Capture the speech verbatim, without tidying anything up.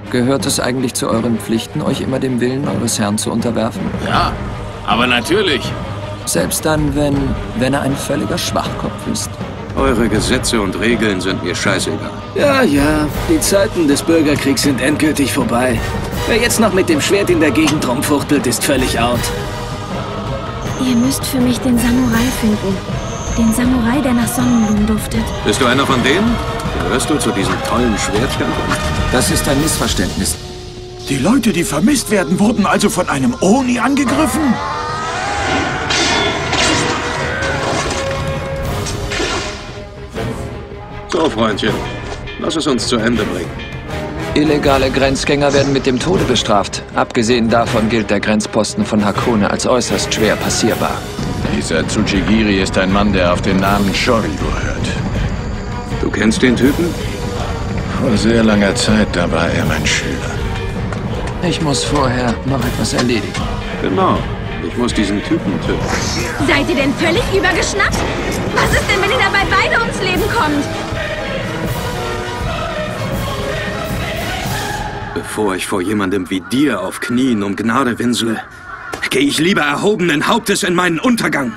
Gehört es eigentlich zu euren Pflichten, euch immer dem Willen eures Herrn zu unterwerfen? Ja, aber natürlich. Selbst dann, wenn, wenn er ein völliger Schwachkopf ist. Eure Gesetze und Regeln sind mir scheißegal. Ja, ja, die Zeiten des Bürgerkriegs sind endgültig vorbei. Wer jetzt noch mit dem Schwert in der Gegend rumfuchtelt, ist völlig out. Ihr müsst für mich den Samurai finden. Den Samurai, der nach Sonnenblumen duftet. Bist du einer von denen? Gehörst du zu diesen tollen Schwertkämpfern? Das ist ein Missverständnis. Die Leute, die vermisst werden, wurden also von einem Oni angegriffen? So, Freundchen, lass es uns zu Ende bringen. Illegale Grenzgänger werden mit dem Tode bestraft. Abgesehen davon gilt der Grenzposten von Hakone als äußerst schwer passierbar. Dieser Tsuchigiri ist ein Mann, der auf den Namen Shoryu hört. Du kennst den Typen? Vor sehr langer Zeit, da war er mein Schüler. Ich muss vorher noch etwas erledigen. Genau. Ich muss diesen Typen töten. Seid ihr denn völlig übergeschnappt? Was ist denn, wenn ihr dabei beide ums Leben kommt? Bevor ich vor jemandem wie dir auf Knien um Gnade winsle, gehe ich lieber erhobenen Hauptes in meinen Untergang.